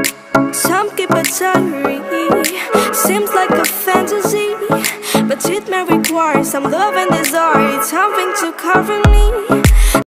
Some keep a diary, seems like a fantasy, but it may require some love and desire. It's something to cover me.